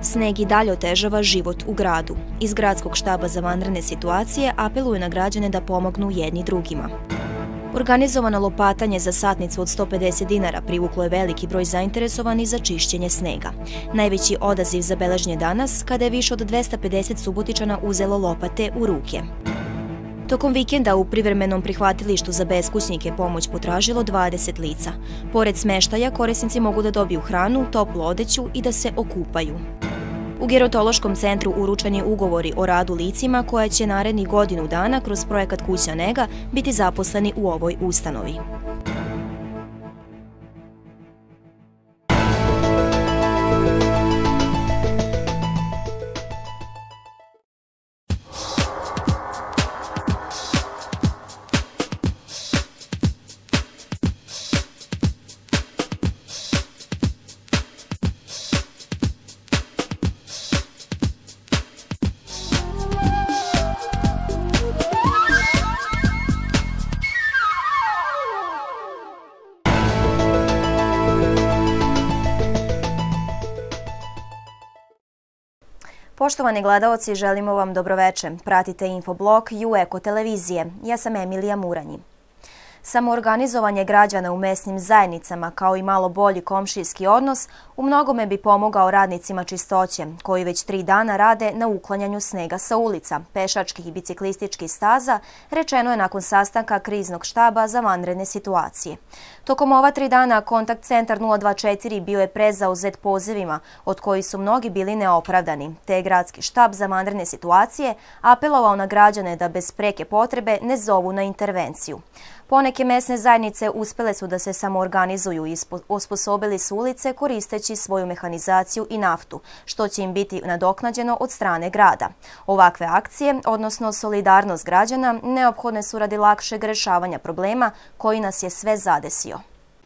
Sneg i dalje otežava život u gradu. Iz Gradskog štaba za vanredne situacije apeluju na građane da pomognu jedni drugima. Organizovano lopatanje za satnicu od 150 dinara privuklo je veliki broj zainteresovanih za čišćenje snega. Najveći odaziv zabeležen je danas, kada je više od 250 Subotičana uzelo lopate u ruke. Tokom vikenda u privremenom prihvatilištu za beskućnike pomoć potražilo 20 lica. Pored smeštaja, korisnici mogu da dobiju hranu, toplu odeću i da se okupaju. U Gerontološkom centru uručeni ugovori o radu licima koja će narednih godinu dana kroz projekat Kuća nega biti zaposleni u ovoj ustanovi. Poštovani gledaoci, želimo vam dobroveče. Pratite Infoblog i Eko televizije. Ja sam Emilija Muranji. Samoorganizovanje građana u mesnim zajednicama kao i malo bolji komšijski odnos u mnogome bi pomogao radnicima čistoće, koji već 3 dana rade na uklanjanju snega sa ulica, pešačkih i biciklističkih staza, rečeno je nakon sastanka kriznog štaba za vanredne situacije. Tokom ova 3 dana kontakt centar 024 bio je prezauzet pozivima, od kojih su mnogi bili neopravdani, te je Gradski štab za vanredne situacije apelovao na građane da bez preke potrebe ne zovu na intervenciju. Poneke mesne zajednice uspele su da se samoorganizuju i osposobili su ulice koristeći svoju mehanizaciju i naftu, što će im biti nadoknađeno od strane grada. Ovakve akcije, odnosno solidarnost građana, neophodne su radi lakšeg rešavanja problema koji nas je sve zadesio.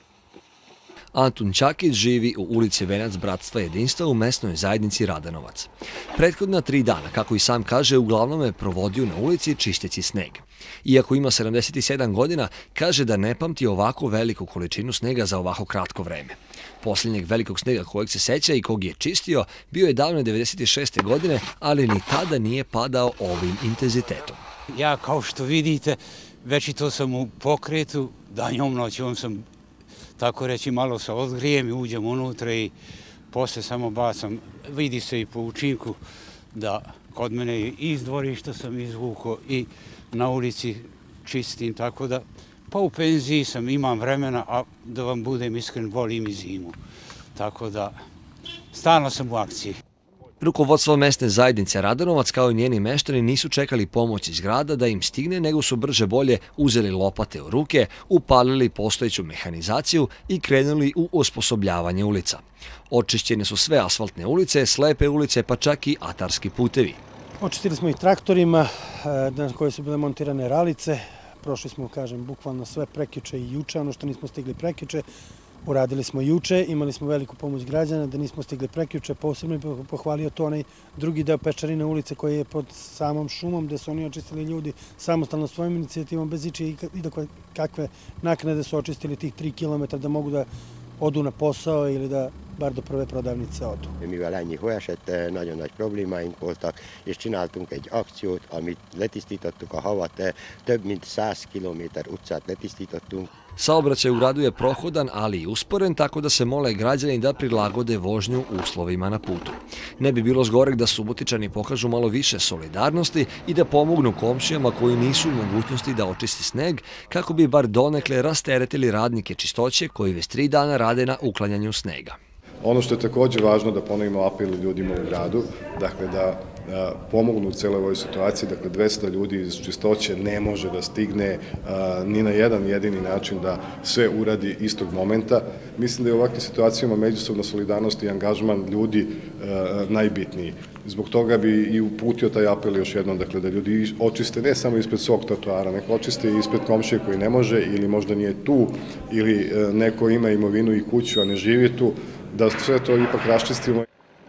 Antun Čakić živi u ulici Venac Bratstva jedinstva u mesnoj zajednici Radanovac. Prethodna 3 dana, kako i sam kaže, uglavnom je provodio na ulici čisteći sneg. Iako ima 77 godina, kaže da ne pamti ovako veliku količinu snega za ovako kratko vreme. Posljednjeg velikog snega kojeg se seća i kog je čistio bio je davne 96. godine, ali ni tada nije padao ovim intenzitetom. Ja, kao što vidite, već i to sam u pokretu, danjom noćom sam, tako reći, malo se odgrijem i uđem unutra i posle samo bacam. Vidi se i po učinku da kod mene iz dvorišta sam izvukao i na ulici čistim, tako da pa u penziji sam, imam vremena, a da vam budem iskren, volim i zimu. Tako da stalno sam u akciji. Rukovodstvo mesne zajednice Radanovac kao i njeni meštani nisu čekali pomoć iz grada da im stigne, nego su brže bolje uzeli lopate u ruke, upalili postojeću mehanizaciju i krenuli u osposobljavanje ulica. Očišćene su sve asfaltne ulice, slepe ulice, pa čak i atarski putevi. Očistili smo ih traktorima na koje su bile montirane ralice. Prošli smo, kažem, bukvalno sve prekjuče i juče, ono što nismo stigli prekjuče. Uradili smo juče, imali smo veliku pomoć građana, da nismo stigli prekjuče. Posebno je pohvalio to onaj drugi deo Pečarine ulice koji je pod samom šumom, gde su oni očistili ljudi samostalno svojim inicijativama, bez ičije i kakve naknade su očistili tih 3 kilometra da mogu da odu na posao ili da bár do prve prodavnice odu. Mivel ennyi hó esett, nagyon nagy problémáink voltak, és csináltunk egy akciót, amit letisztítottuk a havat, több mint 100 kilométer utcát letisztítottunk. Saobraćaj u gradu je prohodan, ali i usporen, tako da se mole građani da prilagode vožnju uslovima na putu. Ne bi bilo zgoreg da Subotičani pokažu malo više solidarnosti i da pomognu komšijama koji nisu u mogućnosti da očisti sneg, kako bi bar donekle rasteretili radnike čistoće koji već 3 dana rade na uklanjanju snega. Ono što je također važno da ponovimo apel ljudima u gradu, dakle da pomognu u cijeloj ovoj situaciji, dakle 200 ljudi iz čistoće ne može da stigne ni na jedan jedini način da sve uradi istog momenta. Mislim da je u ovakvim situacijama međusobna solidarnost i angažman ljudi najbitniji. Zbog toga bi i uputio taj apel još jednom, dakle da ljudi očiste ne samo ispred svog trotoara, nek očiste i ispred komšije koji ne može ili možda nije tu ili neko ima imovinu i kuću, a ne živi tu, da sve to ipak raščistimo.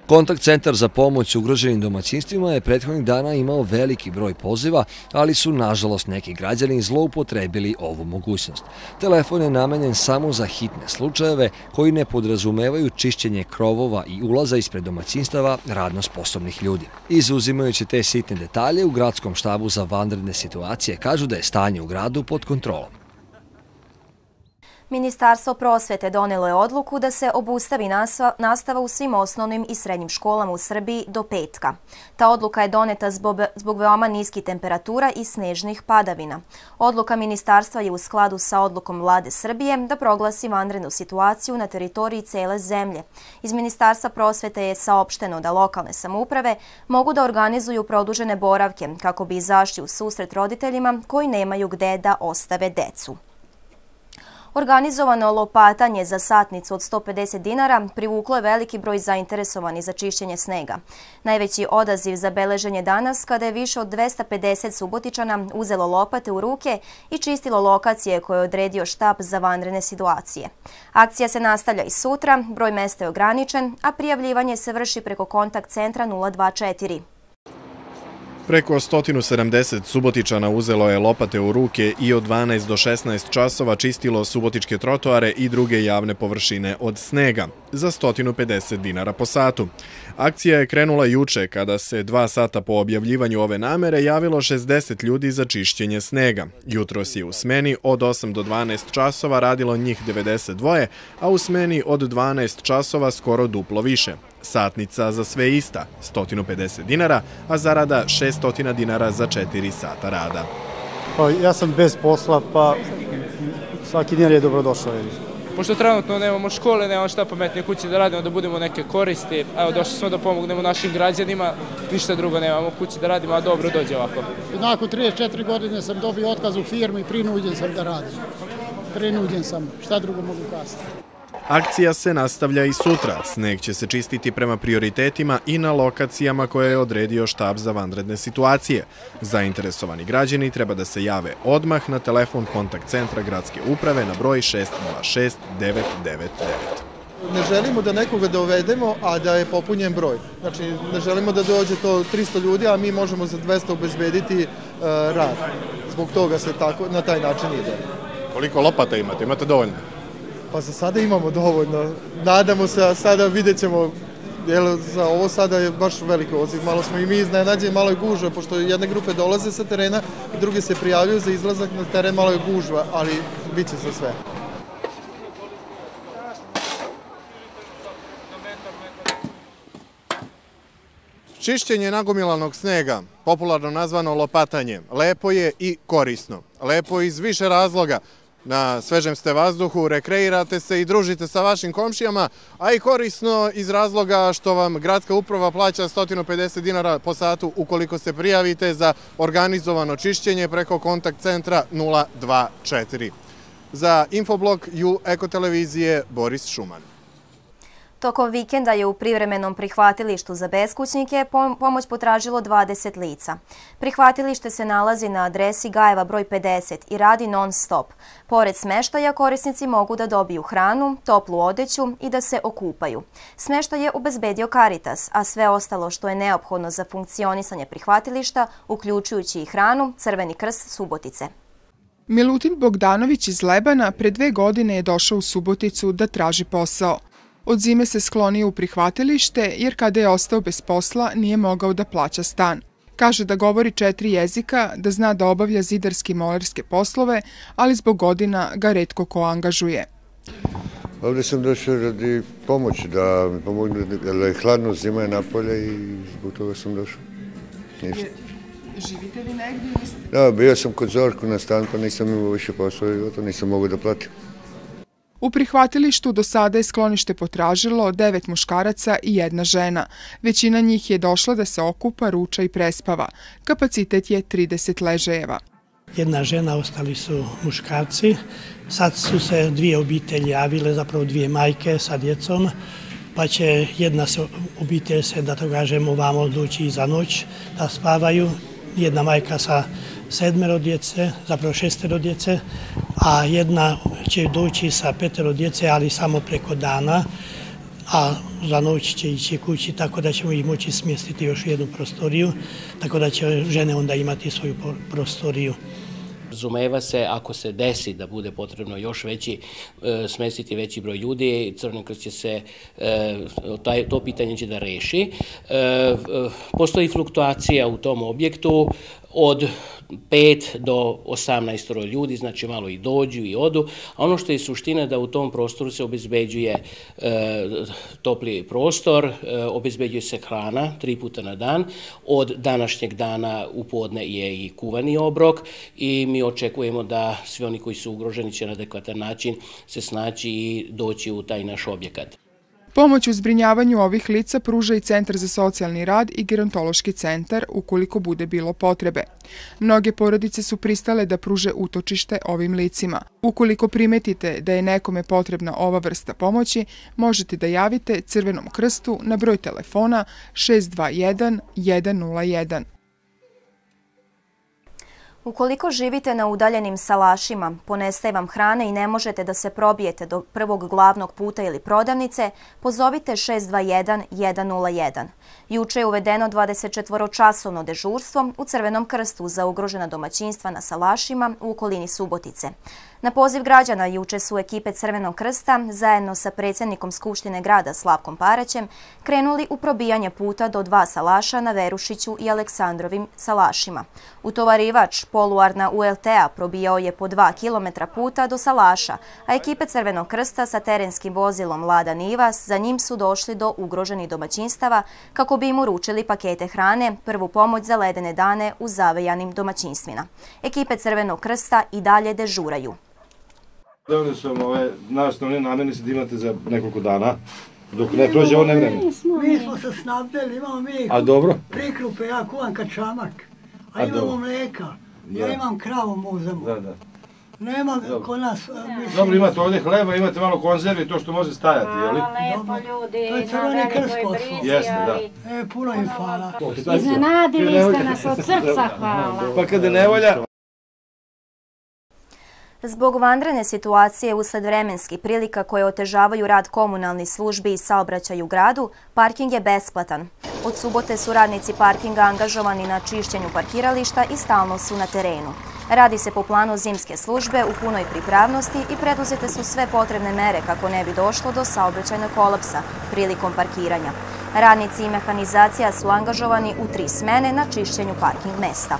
Kontakt centar za pomoć ugroženim domaćinstvima je prethodnih dana imao veliki broj poziva, ali su nažalost neki građani zloupotrebili ovu mogućnost. Telefon je namenjen samo za hitne slučajeve koji ne podrazumevaju čišćenje krovova i ulaza ispred domaćinstava radno sposobnih ljudi. Izuzimajući te sitne detalje, u gradskom štabu za vanredne situacije kažu da je stanje u gradu pod kontrolom. Ministarstvo prosvete donelo je odluku da se obustavi nastava u svim osnovnim i srednjim školama u Srbiji do petka. Ta odluka je doneta zbog veoma niskih temperatura i snežnih padavina. Odluka ministarstva je u skladu sa odlukom Vlade Srbije da proglasi vanrednu situaciju na teritoriji cele zemlje. Iz Ministarstva prosvete je saopšteno da lokalne samouprave mogu da organizuju produžene boravke kako bi izašli u susret roditeljima koji nemaju gde da ostave decu. Organizovano lopatanje za satnicu od 150 dinara privuklo je veliki broj zainteresovanih za čišćenje snega. Najveći odaziv zabeležen je danas kada je više od 250 Subotičana uzelo lopate u ruke i čistilo lokacije koje je odredio štab za vanredne situacije. Akcija se nastavlja i sutra, broj mesta je ograničen, a prijavljivanje se vrši preko kontakt centra 024. Preko 170 Subotičana uzelo je lopate u ruke i od 12 do 16 časova čistilo subotičke trotoare i druge javne površine od snega za 150 dinara po satu. Akcija je krenula juče kada se 2 sata po objavljivanju ove namere javilo 60 ljudi za čišćenje snega. Jutros je u smeni od 8 do 12 časova radilo njih 92, a u smeni od 12 časova skoro duplo više. Satnica za sve ista, 150 dinara, a zarada 600 dinara za 4 sata rada. Ja sam bez posla, pa svaki dinar je dobrodošao. Pošto trenutno nemamo škole, nemamo šta pametnije kući da radimo, da budemo neke koristi. Evo, došli smo da pomognemo našim građanima, ništa drugo nemamo kući da radimo, a dobro dođe ovako. Nakon 34 godine sam dobio otkaz u firmi i prinuđen sam da radim. Prinuđen sam, šta drugo mogu kazati. Akcija se nastavlja i sutra. Sneg će se čistiti prema prioritetima i na lokacijama koje je odredio štab za vanredne situacije. Zainteresovani građani treba da se jave odmah na telefon kontakt centra gradske uprave na broj 606 999. Ne želimo da nekoga dovedemo, a da je popunjen broj. Znači, ne želimo da dođe to 300 ljudi, a mi možemo za 200 obezbediti rad. Zbog toga se tako, na taj način ide. Koliko lopata imate? Imate dovoljno? Pa za sada imamo dovoljno. Nadamo se, a sada vidjet ćemo, jer za ovo sada je baš veliki odziv. Malo smo i mi iznenađeni, malo je gužva, pošto jedne grupe dolaze sa terena, druge se prijavljaju za izlazak na teren, malo je gužva, ali bit će za sve. Čišćenje nagomilanog snega, popularno nazvano lopatanje, lepo je i korisno. Lepo je iz više razloga. Na svežem ste vazduhu, rekreirate se i družite sa vašim komšijama, a i korisno iz razloga što vam gradska uprava plaća 150 dinara po satu ukoliko se prijavite za organizovano čišćenje preko kontakt centra 024. Za Infoblog Eko televizije Boris Šuman. Tokom vikenda je u privremenom prihvatilištu za beskućnike pomoć potražilo 20 lica. Prihvatilište se nalazi na adresi Gajeva broj 50 i radi non-stop. Pored smeštaja, korisnici mogu da dobiju hranu, toplu odeću i da se okupaju. Smeštaj je obezbedio Caritas, a sve ostalo što je neophodno za funkcionisanje prihvatilišta, uključujući i hranu, Crveni krst Subotice. Milutin Bogdanović iz Lebana pre 2 godine je došao u Suboticu da traži posao. Od zime se sklonio u prihvatilište jer kada je ostao bez posla nije mogao da plaća stan. Kaže da govori 4 jezika, da zna da obavlja zidarske i molerske poslove, ali zbog godina ga retko ko angažuje. Ovdje sam došao radi pomoći, da mi pomogu, jer je hladno, zima je napolje i zbog toga sam došao. Živite vi negdje? Da, bio sam kod Zorku na stan, pa nisam imao više posla i to nisam mogao da platim. U prihvatilištu do sada je sklonište potražilo 9 muškaraca i 1 žena. Većina njih je došla da se okupa, ruča i prespava. Kapacitet je 30 ležajeva. 1 žena, ostali su muškarci. Sad su se 2 obitelji javile, zapravo 2 majke sa djecom, pa će jedna obitelj se, da to kažemo, vamo doći za noć da spavaju. 1 majka sa 7 djece, zapravo 6 djece, a 1 će doći sa 5 djece, ali samo preko dana. a za noć će ići kući, tako da ćemo ih moći smjestiti još jednu prostoriju, tako da će žene onda imati svoju prostoriju. Razumeva se, ako se desi da bude potrebno još smestiti veći broj ljudi, Crveni krst će se, to pitanje će da reši. Postoji fluktuacija u tom objektu od 5 do 18 ljudi, znači malo i dođu i odu, a ono što je suština da u tom prostoru se obezbeđuje topli prostor, obezbeđuje se hrana 3 puta na dan, od današnjeg dana u podne je i kuvani obrok i mi očekujemo da svi oni koji su ugroženi će na adekvatan način se snaći i doći u taj naš objekat. Pomoć u zbrinjavanju ovih lica pruža i Centar za socijalni rad i gerontološki centar ukoliko bude bilo potrebe. Mnoge porodice su pristale da pruže utočište ovim licima. Ukoliko primetite da je nekome potrebna ova vrsta pomoći, možete da javite Crvenom krstu na broj telefona 621 101. Ukoliko živite na udaljenim salašima, ponestaje vam hrane i ne možete da se probijete do prvog glavnog puta ili prodavnice, pozovite 621 101. Juče je uvedeno 24-časovno dežurstvo u Crvenom krstu za ugrožena domaćinstva na salašima u okolini Subotice. Na poziv građana juče su ekipe Crvenog krsta zajedno sa predsjednikom Skupštine grada Slavkom Paraćem krenuli u probijanje puta do 2 salaša na Verušiću i Aleksandrovim salašima. Utovarivač poluarna ULT-a probijao je po 2 km puta do salaša, a ekipe Crvenog krsta sa terenskim vozilom Lada Niva za njim su došli do ugroženih domaćinstava kako bi im uručili pakete hrane, prvu pomoć za ledene dane u zavejanim domaćinstvima. Ekipe Crvenog krsta i dalje dežuraju. Doneli sam ove najosnovne namirnice da imate za nekoliko dana, dok ne prođe ovo vreme. Mi smo se snabdeli, imamo mi prikrupe, ja kuvam kačamak, a imamo mleka, ja imam kravu muzemu. Nema kod nas... Dobro, imate ovdje hleba, imate malo konzervi, to što može stajati, jel? Hvala lepo ljudi, to je Crveni krst poslao. Jeste, da. Puno im hvala. Iznenadili ste nas od srca, hvala. Pa kada ne volja... Zbog vanredne situacije usled vremenskih prilika koje otežavaju rad komunalnih službi i saobraćaj u gradu, parking je besplatan. Od subote su radnici parkinga angažovani na čišćenju parkirališta i stalno su na terenu. Radi se po planu zimske službe u punoj pripravnosti i preduzete su sve potrebne mere kako ne bi došlo do saobraćajnog kolapsa prilikom parkiranja. Radnici i mehanizacija su angažovani u 3 smene na čišćenju parking mesta.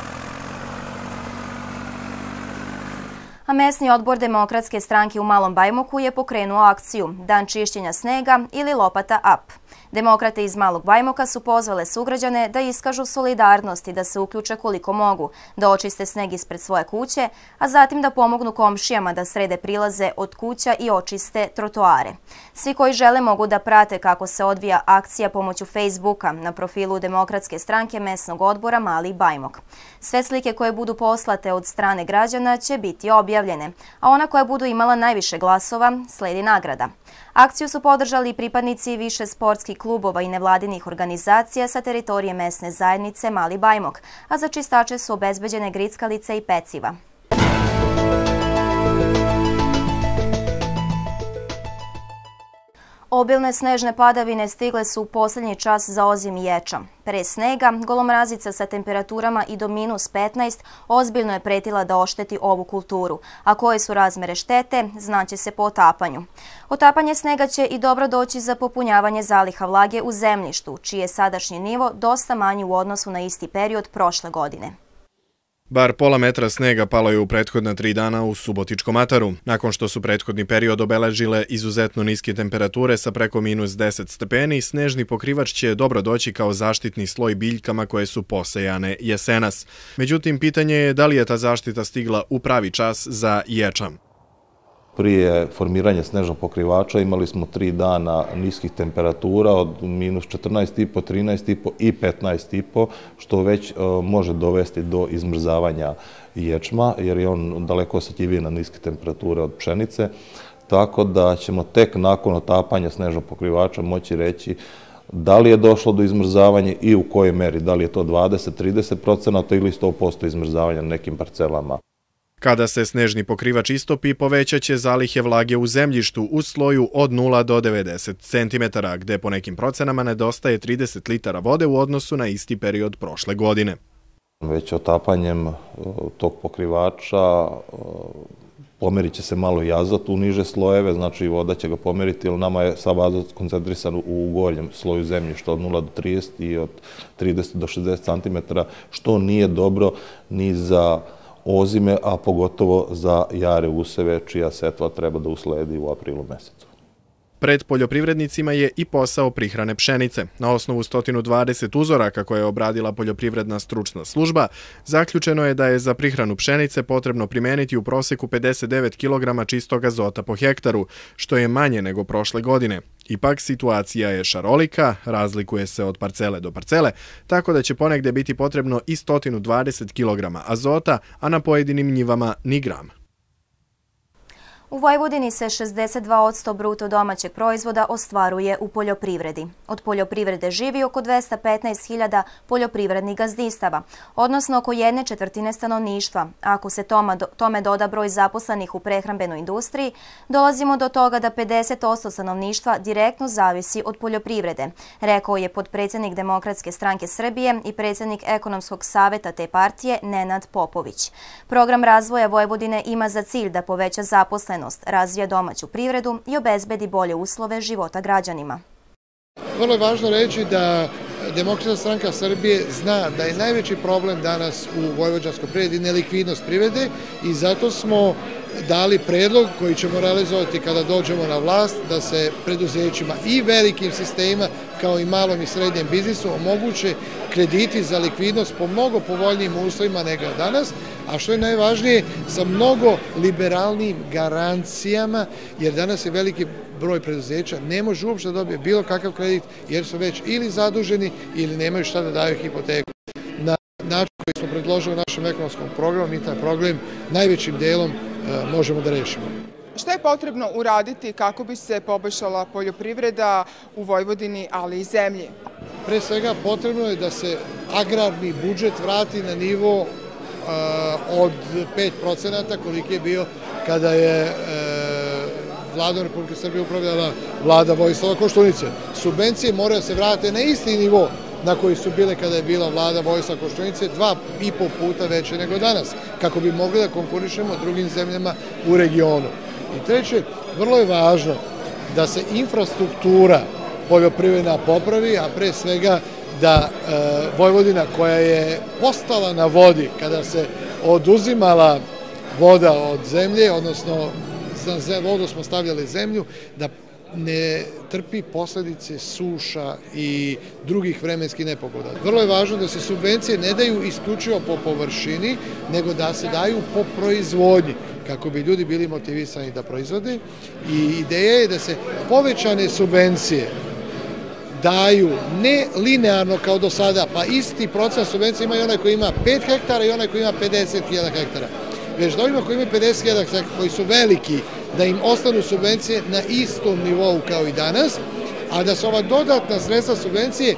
A mesni odbor Demokratske stranke u Malom Bajmoku je pokrenuo akciju Dan čišćenja snega ili Lopata up. Demokrate iz Malog Bajmoka su pozvale sugrađane da iskažu solidarnost i da se uključe koliko mogu, da očiste sneg ispred svoje kuće, a zatim da pomognu komšijama da srede prilaze od kuća i očiste trotoare. Svi koji žele mogu da prate kako se odvija akcija pomoću Facebooka na profilu Demokratske stranke mesnog odbora Mali Bajmok. Sve slike koje budu poslate od strane građana će biti objavljene, a ona koja budu imala najviše glasova sledi nagrada. Akciju su podržali i pripadnici više sportskih klubova i nevladinih organizacija sa teritorije mesne zajednice Mali Bajmok, a za čistače su obezbeđene grickalice i peciva. Obilne snežne padavine stigle su u posljednji čas za ozim i ječam. Pre snega, golomrazica sa temperaturama i do -15 ozbiljno je pretila da ošteti ovu kulturu, a koje su razmere štete, znaće se po otapanju. Otapanje snega će i dobro doći za popunjavanje zaliha vlage u zemljištu, čiji je sadašnji nivo dosta manji u odnosu na isti period prošle godine. Bar pola metra snega palo je u prethodna 3 dana u Subotičkom ataru. Nakon što su prethodni period obeležile izuzetno niske temperature sa preko -10 stepeni, snežni pokrivač će dobro doći kao zaštitni sloj biljkama koje su posejane jesenas. Međutim, pitanje je da li je ta zaštita stigla u pravi čas za ječam. Prije formiranja snežnog pokrivača imali smo 3 dana niskih temperatura od -14,5, 13,5 i 15,5, što već može dovesti do izmrzavanja ječma, jer je on daleko osjetljiviji na niske temperature od pšenice. Tako da ćemo tek nakon otapanja snežnog pokrivača moći reći da li je došlo do izmrzavanja i u kojoj meri, da li je to 20-30% ili 100% izmrzavanja na nekim parcelama. Kada se snežni pokrivač istopi, povećaće zalihe vlage u zemljištu u sloju od 0 do 90 cm, gde po nekim procenama nedostaje 30 litara vode u odnosu na isti period prošle godine. Već otapanjem tog pokrivača pomerit će se malo i azot u niže slojeve, znači voda će ga pomeriti, jer nama je sav azot koncentrisan u gornjem sloju zemljišta od 0 do 30 i od 30 do 60 cm, što nije dobro ni za ozime, a pogotovo za jare useve, čija setva treba da usledi u aprilu mesecu. Pred poljoprivrednicima je i posao prihrane pšenice. Na osnovu 120 uzoraka koje je obradila poljoprivredna stručna služba, zaključeno je da je za prihranu pšenice potrebno primeniti u proseku 59 kg čistog azota po hektaru, što je manje nego prošle godine. Ipak, situacija je šarolika, razlikuje se od parcele do parcele, tako da će ponegde biti potrebno i 120 kg azota, a na pojedinim njivama ni gram. U Vojvodini se 62% bruto domaćeg proizvoda ostvaruje u poljoprivredi. Od poljoprivrede živi oko 215.000 poljoprivrednih gazdinstava, odnosno oko 1/4 stanovništva. Ako se tome doda broj zaposlenih u prehrambenoj industriji, dolazimo do toga da 50% stanovništva direktno zavisi od poljoprivrede, rekao je potpredsjednik Demokratske stranke Srbije i predsjednik ekonomskog saveta te partije Nenad Popović. Program razvoja Vojvodine ima za cilj da poveća zaposlenost, razvija domaću privredu i obezbedi bolje uslove života građanima. Vrlo je važno reći da Demokratska stranka Srbije zna da je najveći problem danas u vojvođanskoj privredi nelikvidnost privrede i zato smo dali predlog koji ćemo realizovati kada dođemo na vlast, da se preduzećima i velikim sistemima kao i malom i srednjem biznisu omoguće krediti za likvidnost po mnogo povoljnijim uslovima nego danas, a što je najvažnije, sa mnogo liberalnijim garancijama, jer danas je veliki broj preduzeća ne može uopšte da dobije bilo kakav kredit jer su već ili zaduženi ili nemaju šta da daju hipoteku. Na način koji smo predložili u našem ekonomskom programu, mi taj problem najvećim delom možemo da rešimo. Šta je potrebno uraditi kako bi se poboljšala poljoprivreda u Vojvodini, ali i zemlji? Pre svega potrebno je da se agrarni budžet vrati na nivo od 5% koliki je bio kada je Vladom Republike Srbije upravljala vlada Vojislava Koštunice. Subvencije moraju da se vrate na isti nivo na koji su bile kada je bila vlada Vojislava Koštunice, 2,5 puta veće nego danas, kako bi mogli da konkurišemo drugim zemljama u regionu. I treće, vrlo je važno da se infrastruktura poljoprivredna popravi, a pre svega da Vojvodina koja je postala na vodi kada se oduzimala voda od zemlje, odnosno za vodu smo stavljali zemlju, da ne trpi posledice suša i drugih vremenskih nepogoda. Vrlo je važno da se subvencije ne daju isključivo po površini, nego da se daju po proizvodnji, kako bi ljudi bili motivisani da proizvode. I ideja je da se povećane subvencije daju ne linearno kao do sada, pa isti procenat subvencija ima i onaj koji ima 5 hektara i onaj koji ima 50.000 hektara. Već da ovima koji imaju 50.000 hektara, koji su veliki, da im ostanu subvencije na istom nivou kao i danas, a da se ova dodatna sredstva subvencije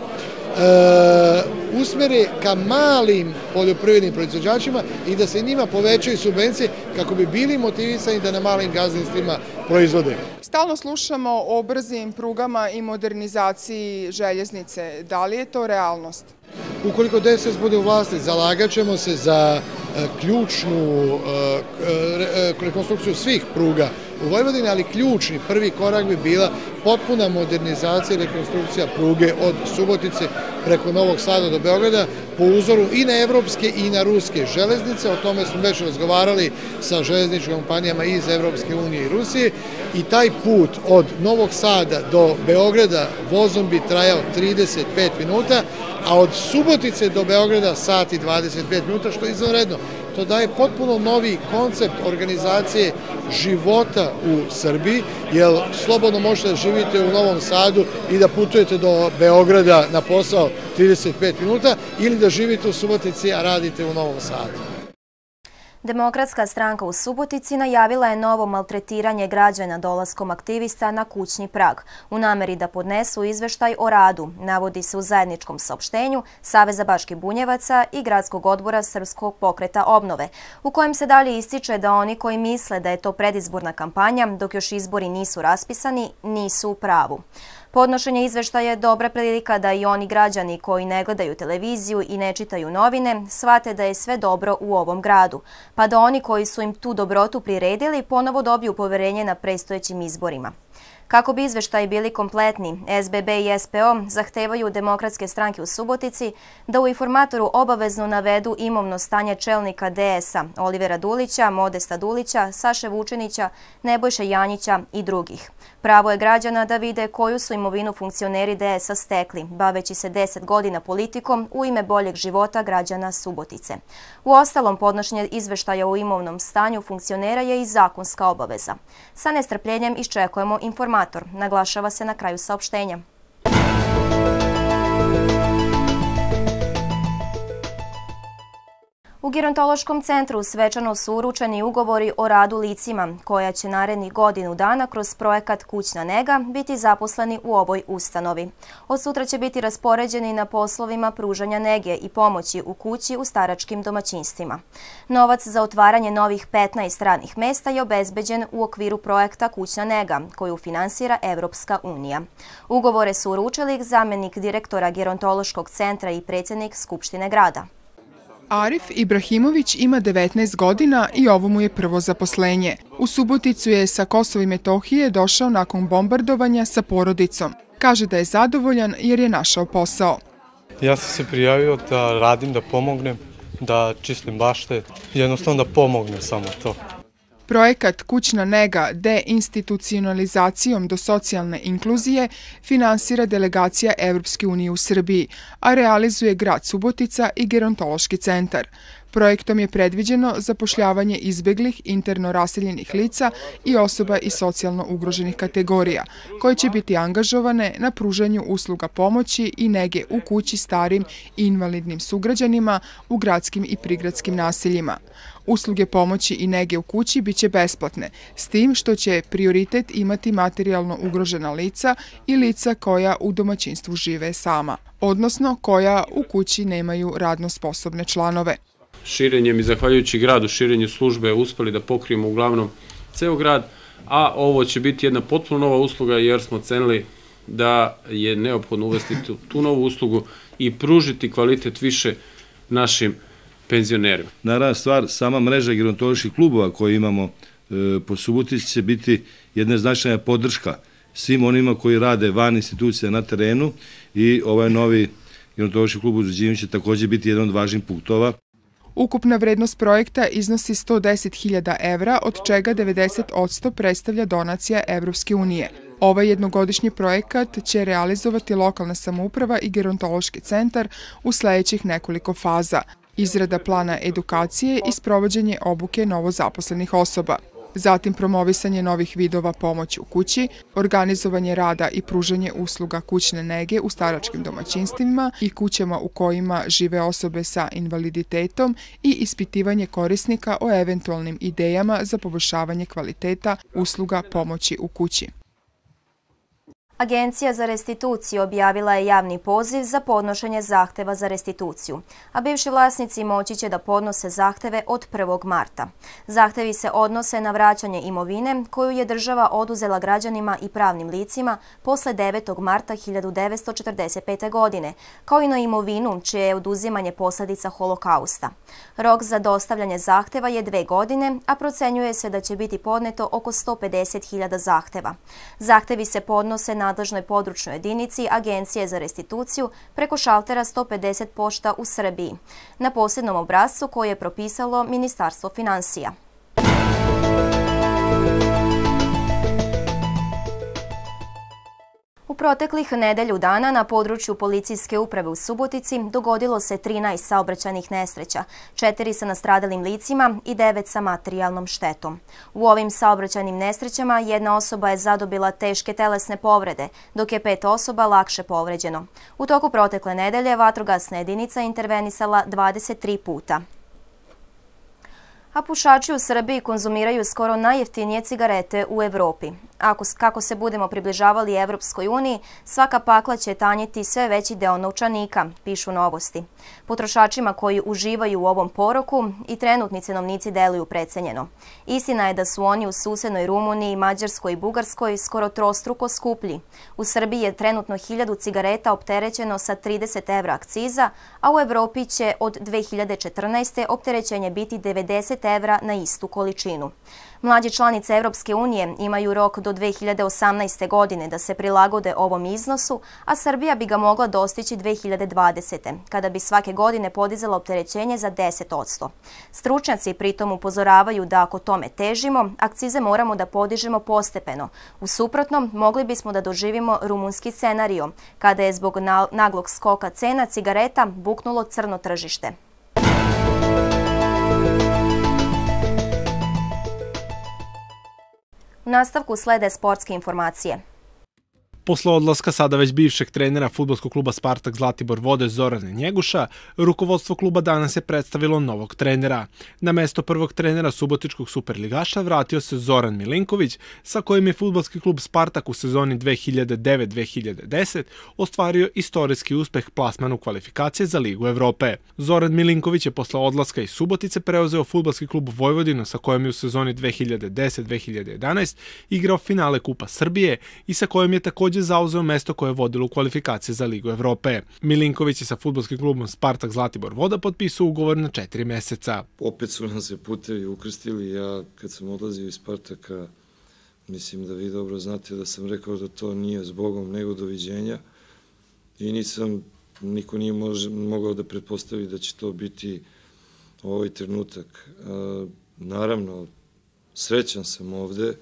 usmere ka malim poljoprivrednim proizvođačima i da se njima povećaju subvencije kako bi bili motivisani da na malim gazdinstvima proizvode. Stalno slušamo o brzim prugama i modernizaciji željeznice. Da li je to realnost? Ukoliko DSS bude u vlasti, zalagat ćemo se za ključnu rekonstrukciju svih pruga u Vojvodini, ali ključni prvi korak bi bila potpuna modernizacija i rekonstrukcija pruge od Subotice preko Novog Sada do Beograda po uzoru i na evropske i na ruske železnice. O tome smo već razgovarali sa železničkim kompanijama iz Evropske unije i Rusije i taj put od Novog Sada do Beograda vozom bi trajao 35 minuta, a od Subotice do Beograda sat i 25 minuta, što je izvanredno. To daje potpuno novi koncept organizacije života u Srbiji, jer slobodno možete da živite u Novom Sadu i da putujete do Beograda na posao 35 minuta ili da živite u Subotici, a radite u Novom Sadu. Demokratska stranka u Subotici najavila je novo maltretiranje građana dolaskom aktivista na kućni prag u nameri da podnesu izveštaj o radu, navodi se u zajedničkom saopštenju Saveza Bačkih Bunjevaca i Gradskog odbora Srpskog pokreta obnove, u kojem se dalje ističe da oni koji misle da je to predizborna kampanja dok još izbori nisu raspisani, nisu u pravu. Podnošenje izveštaja je dobra prilika da i oni građani koji ne gledaju televiziju i ne čitaju novine shvate da je sve dobro u ovom gradu, pa da oni koji su im tu dobrotu priredili ponovo dobiju poverenje na predstojećim izborima. Kako bi izveštaji bili kompletni, SBB i SPO zahtevaju Demokratske stranke u Subotici da u informatoru obavezno navedu imovno stanje čelnika DS-a Olivera Dulića, Modesta Dulića, Saše Vučinića, Nebojše Janjića i drugih. Pravo je građana da vide koju su imovinu funkcioneri DS-a stekli, baveći se 10 godina politikom u ime boljeg života građana Subotice. Uostalom, podnošenje izveštaja o imovnom stanju funkcionera je i zakonska obaveza. Sa nestrpljenjem iščekujemo informator, naglašava se na kraju saopštenja. U Gerontološkom centru svečano su uručeni ugovori o radu licima, koja će narednih godinu dana kroz projekat Kućna nega biti zaposleni u ovoj ustanovi. Od sutra će biti raspoređeni na poslovima pružanja nege i pomoći u kući u staračkim domaćinstvima. Novac za otvaranje novih 15 radnih mesta je obezbeđen u okviru projekta Kućna nega, koju finansira Evropska unija. Ugovore su uručili zamjenik direktora Gerontološkog centra i predsjednik Skupštine grada. Arif Ibrahimović ima 19 godina i ovo mu je prvo zaposlenje. U Suboticu je sa Kosova i Metohije došao nakon bombardovanja sa porodicom. Kaže da je zadovoljan jer je našao posao. Ja sam se prijavio da radim, da pomognem, da čistim bašte, jednostavno da pomognem samo to. Projekat Kućna nega deinstitucionalizacijom do socijalne inkluzije finansira delegacija Evropske unije u Srbiji, a realizuje grad Subotica i Gerontološki centar. Projektom je predviđeno zapošljavanje izbeglih interno raseljenih lica i osoba iz socijalno ugroženih kategorija, koje će biti angažovane na pružanju usluga pomoći i nege u kući starim i invalidnim sugrađanima u gradskim i prigradskim naseljima. Usluge pomoći i nege u kući biće besplatne, s tim što će prioritet imati materijalno ugrožena lica i lica koja u domaćinstvu žive sama, odnosno koja u kući nemaju radno sposobne članove. Širenjem i zahvaljujući gradu, širenju službe, uspeli da pokrijemo uglavnom ceo grad, a ovo će biti jedna potpuno nova usluga jer smo ocenili da je neophodno uvesti tu novu uslugu i pružiti kvalitet više našim penzionerima. Naravno stvar, sama mreža gerontoloških klubova koje imamo po Subotici će biti jedna značajna podrška svim onima koji rade van institucija na terenu i ovaj novi gerontološki klub u Đurđevinu će također biti jedan od važnih punktova. Ukupna vrednost projekta iznosi 110.000 evra, od čega 90% predstavlja donacija Evropske unije. Ovaj jednogodišnji projekat će realizovati lokalna samouprava i Gerontološki centar u sledećih nekoliko faza: izrada plana edukacije i sprovođenje obuke novozaposlenih osoba. Zatim promovisanje novih vidova pomoći u kući, organizovanje rada i pružanje usluga kućne nege u staračkim domaćinstvima i kućama u kojima žive osobe sa invaliditetom i ispitivanje korisnika o eventualnim idejama za poboljšavanje kvaliteta usluga pomoći u kući. Agencija za restituciju objavila je javni poziv za podnošenje zahteva za restituciju, a bivši vlasnici moći će da podnose zahteve od 1. marta. Zahtevi se odnose na vraćanje imovine koju je država oduzela građanima i pravnim licima posle 9. marta 1945. godine, kao i na imovinu čije je oduzimanje posljedica holokausta. Rok za dostavljanje zahteva je 2 godine, a procenjuje se da će biti podneto oko 150.000 zahteva. Zahtevi se podnose nadležnoj područnoj jedinici Agencije za restituciju preko šaltera 150 pošta u Srbiji, na posebnom obrascu koje je propisalo Ministarstvo finansija. U proteklih nedelju dana na području policijske uprave u Subotici dogodilo se 13 saobraćajnih nesreća, 4 sa nastradalim licima i 9 sa materijalnom štetom. U ovim saobraćajnim nesrećama jedna osoba je zadobila teške telesne povrede, dok je 5 osoba lakše povređeno. U toku protekle nedelje vatrogasna jedinica intervenisala 23 puta. A pušači u Srbiji konzumiraju skoro najjeftinije cigarete u Evropi. Kako se budemo približavali Evropskoj uniji, svaka pakla će tanjiti sve veći deo novčanika, pišu Novosti. Potrošačima koji uživaju u ovom poroku i trenutni cenovnici deluju precenjeno. Istina je da su oni u susednoj Rumuniji, Mađarskoj i Bugarskoj skoro trostruko skuplji. U Srbiji je trenutno 1000 cigareta opterećeno sa 30 evra akciza, a u Evropi će od 2014. opterećenje biti 90 evra na istu količinu. Mlađe članice Evropske unije imaju rok do 2018. godine da se prilagode ovom iznosu, a Srbija bi ga mogla dostići 2020. kada bi svake godine podizala opterećenje za 10%. Stručnjaci pritom upozoravaju da ako tome težimo, akcize moramo da podižemo postepeno. U suprotnom, mogli bismo da doživimo rumunski scenario, kada je zbog naglog skoka cena cigareta buknulo crno tržište. U nastavku slede sportske informacije. Posle odlaska sada već bivšeg trenera fudbalskog kluba Spartak Zlatibor Vode Zorana Njeguša, rukovodstvo kluba danas je predstavilo novog trenera. Na mesto prvog trenera subotičkog superligaša vratio se Zoran Milinković, sa kojim je fudbalski klub Spartak u sezoni 2009-2010 ostvario istorijski uspeh plasmanu kvalifikacije za Ligu Evrope. Zoran Milinković je posle odlaska iz Subotice preuzeo fudbalski klub Vojvodinu, sa kojim je u sezoni 2010-2011 igrao finale Kupa Srbije i sa kojim je također zauzeo mesto koje je vodilo u kvalifikaciji za Ligu Evrope. Milinković je sa fudbalskim klubom Spartak Zlatibor Voda potpisao ugovor na 4 meseca. Opet su nam se putevi ukrstili. Ja kad sam odlazio iz Spartaka, mislim da vi dobro znate da sam rekao da to nije zbogom nego doviđenja i niko nije mogao da pretpostavi da će to biti ovaj trenutak. Naravno, srećan sam ovde,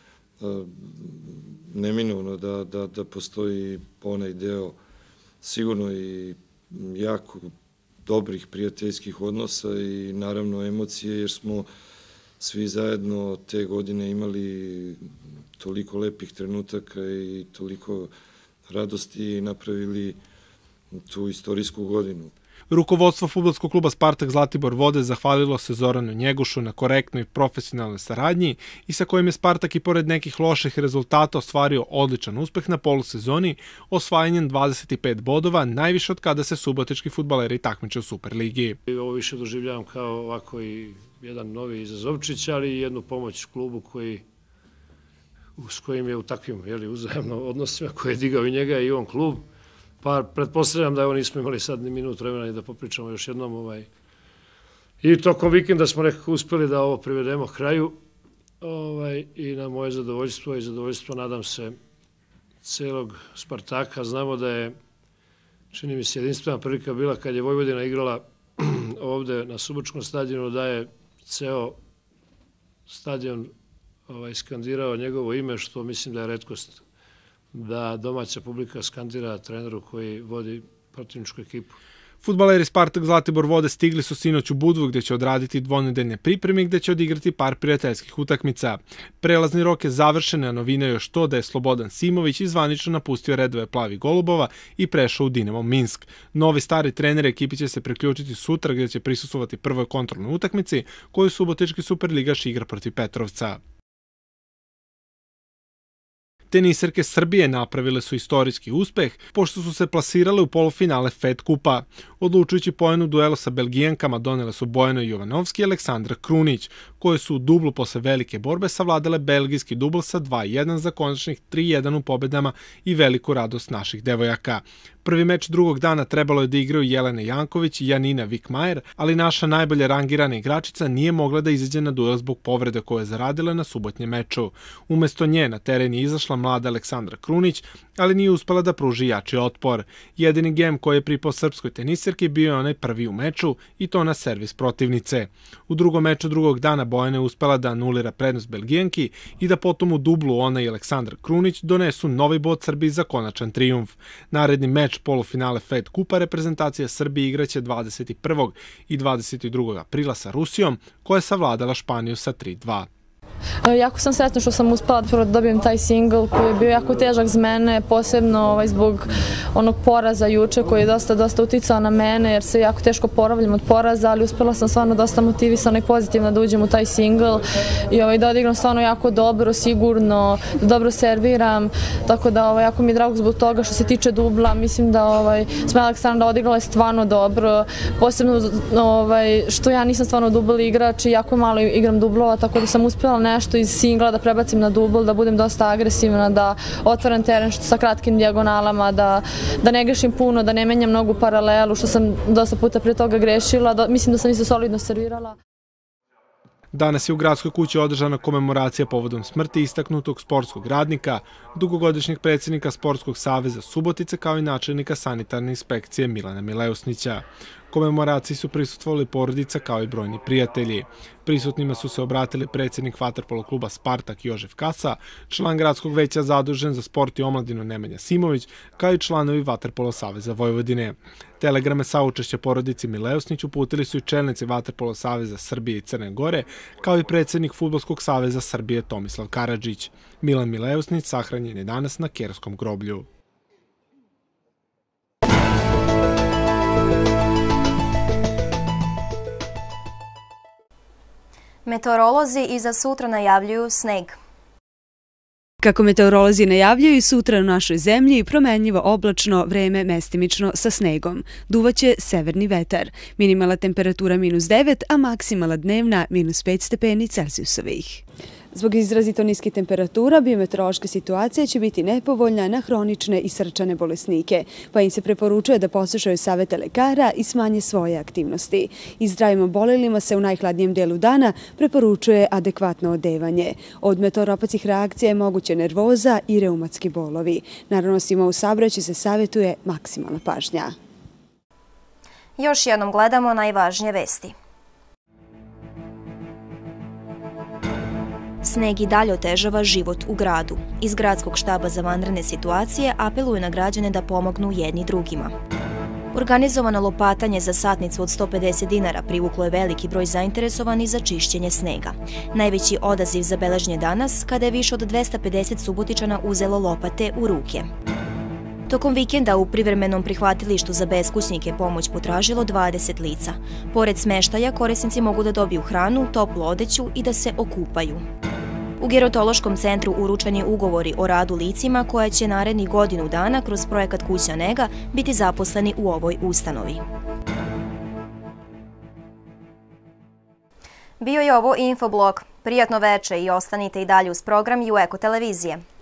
neminovno da postoji onaj deo sigurno i jako dobrih prijateljskih odnosa i naravno emocije, jer smo svi zajedno te godine imali toliko lepih trenutaka i toliko radosti i napravili tu istorijsku godinu. Rukovodstvo fudbalskog kluba Spartak Zlatibor Vode zahvalilo se Zoranu Njegušu na korektnoj i profesionalnoj saradnji i sa kojim je Spartak i pored nekih loših rezultata ostvario odličan uspeh na polusezoni, osvajanjem 25 bodova, najviše od kada se subotički fudbaleri takmiče u Superligi. Ovo više doživljavam kao ovako i jedan novi izazovčić, ali i jednu pomoć klubu s kojim je u takvim uzajamno odnosima koje je digao i njega i on klub. Pa pretpostavljam da nismo imali sad ni minut vremena i da popričamo još jednom. I tokom vikenda smo nekako uspeli da ovo privedemo kraju i na moje zadovoljstvo i zadovoljstvo, nadam se, celog Spartaka. Znamo da je, čini mi se, jedinstvena prilika bila kad je Vojvodina igrala ovde na Subotičkom stadionu, da je ceo stadion skandirao njegovo ime, što mislim da je retkost, da domaća publika skandira treneru koji vodi protivničku ekipu. Fudbaleri Spartak Zlatibor Vode stigli su sinoć u Budvu, gde će odraditi dvonedeljne pripreme i gde će odigrati par prijateljskih utakmica. Prelazni rok je završen, a novina je još to da je Slobodan Simović zvanično napustio redove Plavi Golubova i prešao u Dinamo Minsk. Novi stari trener ekipi će se priključiti sutra, gde će prisustvovati prvoj kontrolnoj utakmici koju subotički superligaš igra protiv Petrovca. Teniserke Srbije napravile su istorijski uspeh pošto su se plasirale u polufinale Fed kupa. Odlučujući poen u duelu sa Belgijankama donele su Bojana Jovanovski i Aleksandra Krunić, koje su u dublu posle velike borbe savladale belgijski dubl sa 2-1 za konačnih 3-1 u pobedama i veliku radost naših devojaka. Prvi meč drugog dana trebalo je da igraju Jelena Janković i Janina Vikmajer, ali naša najbolje rangirana igračica nije mogla da izađe na duel zbog povrede koje je zaradila na subotnjem meču. Umesto nje na teren je izašla mlada Aleksandra Krunić, ali nije uspela da pruži jači otpor. Jedini gem koji je pripao srpskoj teniserki bio je onaj prvi u meču i to na servis protivnice. U drugom meču drugog dana Bojana je uspela da anulira prednost Belgijanki i da potom u dublu ona i Aleksandra Krunić donesu novi bod Srbiji za konačan trijumf. Naredni meč polufinale Fed kupa reprezentacija Srbije igraće 21. i 22. aprila sa Rusijom, koja je savladala Španiju sa 3-2. Jako sam sretna što sam uspela da dobijem taj singl koji je bio jako težak za mene, posebno zbog onog poraza juče koji je dosta uticao na mene jer se jako teško oporavljam od poraza, ali uspela sam stvarno dosta motivisana i pozitivna da uđem u taj singl i da odigram stvarno jako dobro, sigurno, da dobro serviram, tako da jako mi je drago zbog toga. Što se tiče dubla, mislim da smo Aleksandra odigrala je stvarno dobro, posebno što ja nisam stvarno dubl igrač i jako malo igram dublova, tako da sam uspjela nešto iz singla da prebacim na dubl, da budem dosta agresivna, da otvaram teren sa kratkim dijagonalama, da ne grešim puno, da ne menjam mnogu paralelu, što sam dosta puta pre toga grešila, mislim da sam isto solidno servirala. Danas je u Gradskoj kući održana komemoracija povodom smrti istaknutog sportskog radnika, dugogodišnjeg predsjednika Sportskog saveza Subotice kao i načelnika sanitarne inspekcije Milana Mileusnića. Komemoraciji su prisustvovali porodica kao i brojni prijatelji. Prisutnima su se obratili predsjednik vaterpolo kluba Spartak Jožef Kasa, član gradskog veća zadužen za sport i omladinu Nemanja Simović, kao i članovi Vaterpolo saveza Vojvodine. Telegrame saučešća porodici Mileusnić uputili su i čelnici Vaterpolo saveza Srbije i Crne Gore, kao i predsjednik Fudbalskog saveza Srbije Tomislav Karadžić. Milan Mileusnić sahranjen je danas na Kerskom groblju. Meteorolozi i za sutra najavljuju sneg. Kako meteorolozi najavljuju, sutra u našoj zemlji promenljivo oblačno vreme mestimično sa snegom. Duvaće severni vetar. Minimalna temperatura -9, a maksimalna dnevna -5 stepeni Celzijusovih. Zbog izrazito niskih temperatura, biometeorološka situacija će biti nepovoljna na hronične i srčane bolesnike, pa im se preporučuje da poslušaju savete lekara i smanje svoje aktivnosti. I zdravim obolelima se u najhladnijem delu dana preporučuje adekvatno odevanje. Od meteoropatskih reakcija je moguće nervoza i reumatski bolovi. Naravno, svima u saobraćaju se savjetuje maksimalna pažnja. Još jednom gledamo najvažnije vesti. Sneg i dalje otežava život u gradu. Iz Gradskog štaba za vanredne situacije apeluju na građane da pomognu jedni drugima. Organizovano lopatanje za satnicu od 150 dinara privuklo je veliki broj zainteresovanih za čišćenje snega. Najveći odaziv zabeležen je danas kada je više od 250 Subotičana uzelo lopate u ruke. Tokom vikenda u privremenom prihvatilištu za beskućnike pomoć potražilo 20 lica. Pored smeštaja, korisnici mogu da dobiju hranu, toplu odeću i da se okupaju. U Gerontološkom centru uručeni ugovori o radu licima koja će narednih godinu dana kroz projekat Kuća nega biti zaposleni u ovoj ustanovi. Bio je ovo Infoblog. Prijatno veče i ostanite i dalje uz program Jueko televizije.